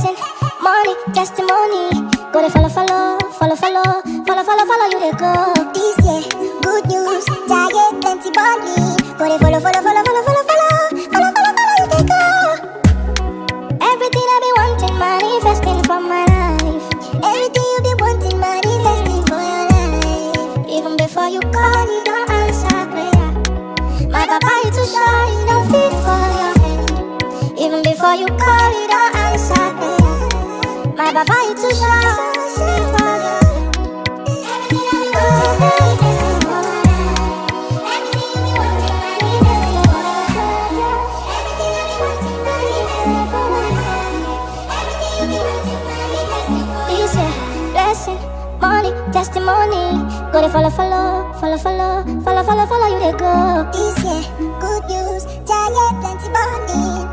blessing, money, testimony. Go to follow, follow, follow, follow, follow, follow, follow you they go. This year, good news, giant plenty money. Go to follow, follow, follow, follow, follow, follow, follow, follow, follow you they go. Everything I be wanting, manifesting for my life. Everything you be wanting, manifesting for your life. Even before you call, you don't answer prayer. My papa is too shy, you don't fit for your hand. Even before you call, you don't answer prayer. My papa is too shy, fit for your hand. Everything I be wanting, manifesting for my life. Everything you be wanting, manifesting for your life. Everything I be wanting, manifesting for my life. This year, blessing, money, testimony. Go to follow, follow, follow, follow, follow, follow, follow you they go. This year, good news, giant plenty money.